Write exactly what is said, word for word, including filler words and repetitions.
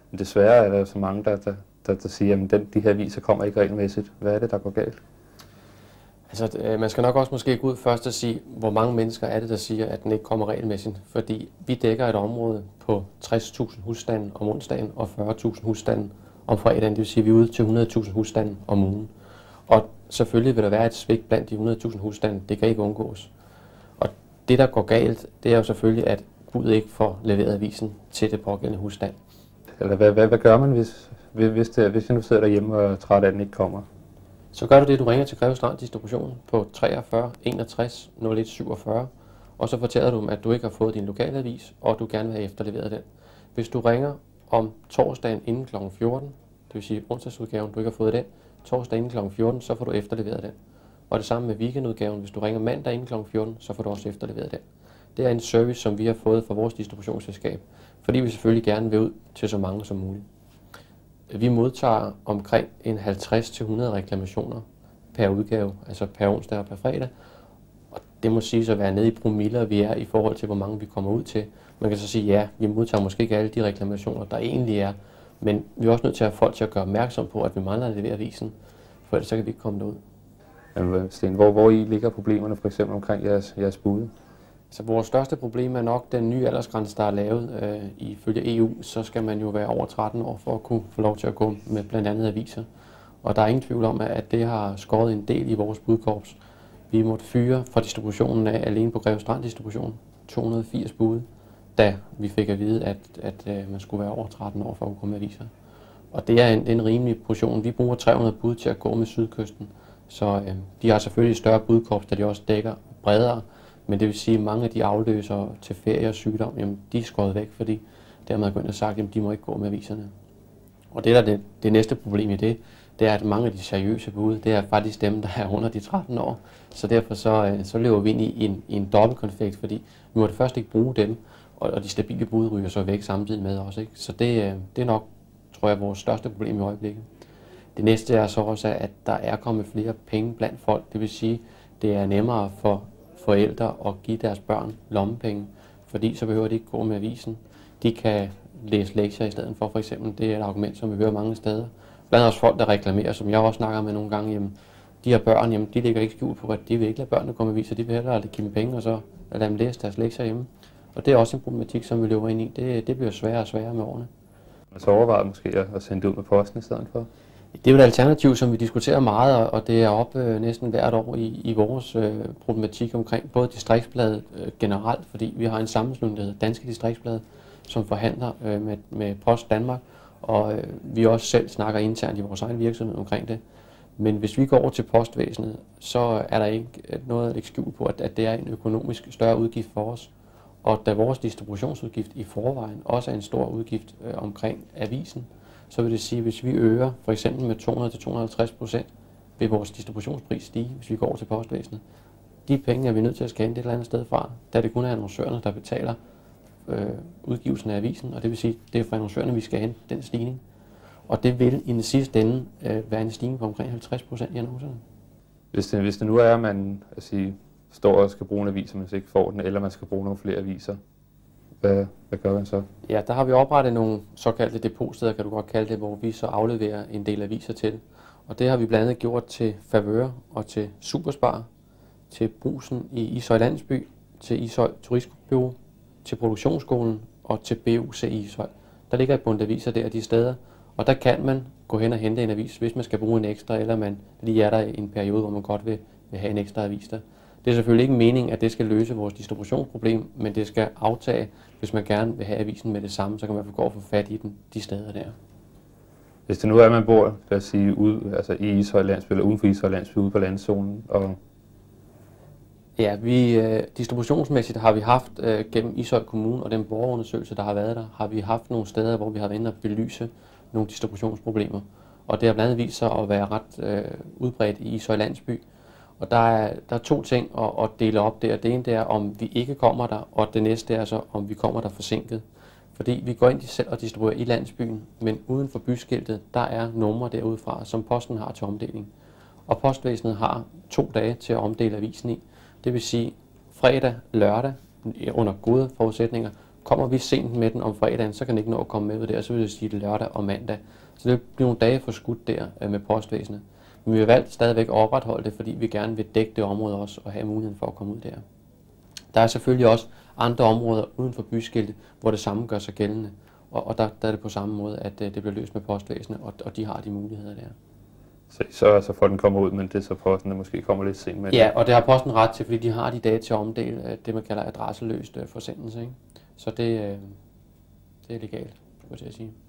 Men desværre er der så mange, der, der, der, der siger, at den, de her aviser kommer ikke regelmæssigt. Hvad er det, der går galt? Altså, øh, man skal nok også måske gå ud først og sige, hvor mange mennesker er det, der siger, at den ikke kommer regelmæssigt. Fordi vi dækker et område på tres tusind husstande om onsdagen og fyrre tusind husstande om fredagen. Det vil sige, at vi er ude til hundrede tusind husstande om ugen. Og selvfølgelig vil der være et svigt blandt de hundrede tusind husstande. Det kan ikke undgås. Og det, der går galt, det er jo selvfølgelig, at Gud ikke får leveret avisen til det pågældende husstand. Eller hvad, hvad, hvad gør man, hvis, hvis, det, hvis jeg nu sidder derhjemme og er træt af, at den ikke kommer? Så gør du det, du ringer til Greve Strand Distribution på treogfyrre enogtres nul et syvogfyrre, og så fortæller du dem, at du ikke har fået din lokalavis, og du gerne vil have efterleveret den. Hvis du ringer om torsdagen inden klokken fjorten, det vil sige onsdagsudgaven, du ikke har fået den, torsdag inden klokken fjorten, så får du efterleveret den. Og det samme med weekendudgaven, hvis du ringer mandag inden klokken fjorten, så får du også efterleveret den. Det er en service, som vi har fået fra vores distributionsselskab, fordi vi selvfølgelig gerne vil ud til så mange som muligt. Vi modtager omkring en halvtreds til hundrede reklamationer per udgave, altså per onsdag og per fredag. Og det må siges at være nede i promiller, vi er i forhold til, hvor mange vi kommer ud til. Man kan så sige, ja, vi modtager måske ikke alle de reklamationer, der egentlig er, men vi er også nødt til at have folk til at gøre opmærksom på, at vi mangler at levere avisen, for ellers så kan vi ikke komme derud. Jamen, Sten, hvor, hvor I ligger problemerne for eksempel omkring jeres, jeres bude? Så vores største problem er nok den nye aldersgrænse, der er lavet. Øh, ifølge E U, så skal man jo være over tretten år for at kunne få lov til at gå med blandt andet aviser. Og der er ingen tvivl om, at det har skåret en del i vores budkorps. Vi måtte fyre fra distributionen af alene på Greve Strand Distribution to hundrede og firs bude, da vi fik at vide, at, at, at man skulle være over tretten år for at kunne gå med aviser. Og det er en, en rimelig portion. Vi bruger tre hundrede bud til at gå med Sydkysten, så øh, de har selvfølgelig et større budkorps, da de også dækker bredere. Men det vil sige, at mange af de afløser til ferie og sygdom, jamen, de er skåret væk, fordi dermed er begyndt at sagt, at de må ikke gå med aviserne. Og det der det, det næste problem i det, det er, at mange af de seriøse bud, det er faktisk dem, der er under de tretten år. Så derfor så, så løber vi ind i en, i en dobbeltkonflikt, fordi vi må det først ikke bruge dem, og, og de stabile bud ryger så væk samtidig med os. Ikke? Så det, det er nok, tror jeg, vores største problem i øjeblikket. Det næste er så også, at der er kommet flere penge blandt folk. Det vil sige, det er nemmere for forældre at give deres børn lommepenge, fordi så behøver de ikke gå med avisen. De kan læse lektier i stedet for, for eksempel. Det er et argument, som vi hører mange steder. Blandt også folk, der reklamerer, som jeg også snakker med nogle gange, jamen, de her børn, jamen, de ligger ikke skjult på, at de vil ikke lade børnene komme med aviser, de vil hellere give dem penge, og så lade dem læse deres lektier hjemme. Og det er også en problematik, som vi løber ind i. Det, det bliver sværere og sværere med årene. Og så overvejer måske at sende det ud med posten i stedet for? Det er jo et alternativ, som vi diskuterer meget, og det er op øh, næsten hvert år i, i vores øh, problematik omkring både distriktsbladet øh, generelt, fordi vi har en sammenslutning, der hedder Danske Distriktsblade, som forhandler øh, med, med Post Danmark, og øh, vi også selv snakker internt i vores egen virksomhed omkring det. Men hvis vi går over til postvæsenet, så er der ikke noget at lægge skjul på, at, at det er en økonomisk større udgift for os. Og da vores distributionsudgift i forvejen også er en stor udgift øh, omkring avisen, så vil det sige, at hvis vi øger for eksempel med to hundrede til to hundrede og halvtreds procent, vil vores distributionspris stige, hvis vi går over til postvæsenet. De penge er vi nødt til at skænde et eller andet sted fra, da det kun er annoncørerne, der betaler øh, udgivelsen af avisen, og det vil sige, at det er fra annoncørerne, vi skal hente den stigning. Og det vil i den sidste ende øh, være en stigning på omkring halvtreds procent i annoncerne. Hvis det, hvis det nu er, at man altså, står og skal bruge en avis, og man ikke får den, eller man skal bruge nogle flere aviser, Hvad, hvad gør man så? Ja, der har vi oprettet nogle såkaldte depotsteder, kan du godt kalde det, hvor vi så afleverer en del aviser til. Og det har vi blandt andet gjort til Favør og til Superspar, til Brugsen i Ishøj Landsby, til Ishøj Turistbureau, til Produktionsskolen og til B U C i Ishøj. Der ligger et bundt aviser der de steder, og der kan man gå hen og hente en avis, hvis man skal bruge en ekstra, eller man lige er der i en periode, hvor man godt vil, vil have en ekstra avis der. Det er selvfølgelig ikke meningen, at det skal løse vores distributionsproblem, men det skal aftage, hvis man gerne vil have avisen med det samme, så kan man gå og få fat i den de steder der. Hvis det nu er, at man bor, lad os sige, ude, altså i Ishøj Landsby, eller uden for Ishøj Landsby, ude på landzonen, og... Ja, vi, øh, distributionsmæssigt har vi haft øh, gennem Ishøj Kommune og den borgerundersøgelse, der har været der, har vi haft nogle steder, hvor vi har været inde og belyse nogle distributionsproblemer. Og det har blandt andet vist sig at være ret øh, udbredt i Ishøj Landsby. Og der er, der er to ting at, at dele op der. Det ene det er, om vi ikke kommer der, og det næste er så, om vi kommer der forsinket. Fordi vi går ind selv og distribuerer i landsbyen, men uden for byskiltet, der er numre derudfra, som posten har til omdeling. Og postvæsenet har to dage til at omdele avisen i. Det vil sige fredag, lørdag, under gode forudsætninger, kommer vi sent med den om fredagen, så kan den ikke nå at komme med ud der, så vil det sige det lørdag og mandag. Så det bliver nogle dage for skudt der øh, med postvæsenet. Men vi har valgt stadigvæk at opretholde det, fordi vi gerne vil dække det område også og have muligheden for at komme ud der. Der er selvfølgelig også andre områder uden for byskiltet, hvor det samme gør sig gældende. Og, og der, der er det på samme måde, at øh, det bliver løst med postvæsenet, og, og de har de muligheder der. Så, så, så får den kommer ud, men det er så posten, der måske kommer lidt sent med. Ja, og det har posten ret til, fordi de har de dage til at omdele det, man kalder adresseløst forsendelse. Ikke? Så det, øh, det er legalt, skulle jeg til at sige.